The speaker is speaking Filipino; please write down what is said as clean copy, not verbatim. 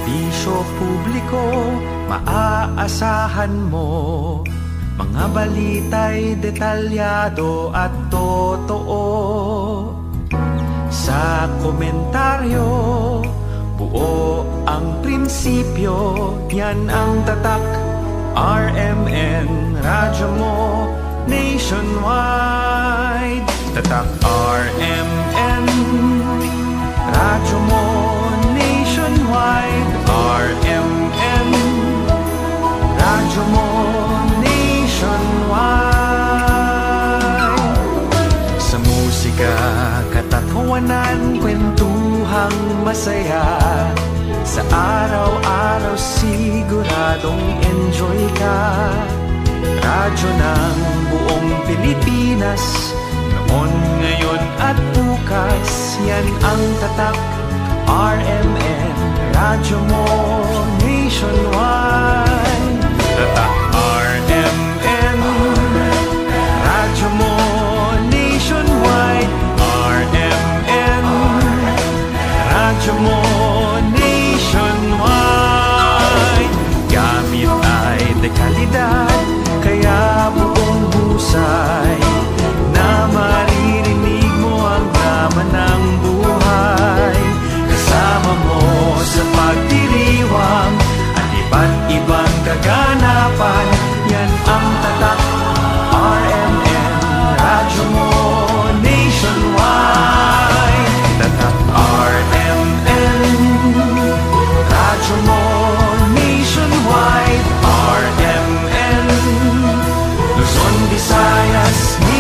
serbisyo publiko maaasahan mo. Mga balita'y detalyado at totoo. Sa komentaryo, buo ang prinsipyo. Yan ang tatak, RMN, radyo mo nationwide. Tatak RMN, radyo mo nationwide. RMN, radyo mo nationwide. Sa musika, katatawanan, kwentuhang masaya. Sa araw-araw siguradong enjoy ka. Radyo ng buong Pilipinas, noon, ngayon at bukas. Yan ang tatak, RMN, radyo mo nationwide. Tatak RMN, radyo mo nationwide. RMN, radyo mo nationwide. Gamit ay dekalidad, kaya buong husay na maririnig mo ang drama ng buhay. Kasama mo sa pagdiriwang at iba't ibang kaganapan. Yan ang tatak, RMN, radyo mo nationwide. Tatak RMN, radyo mo nationwide. RMN, Luzon, Visayas,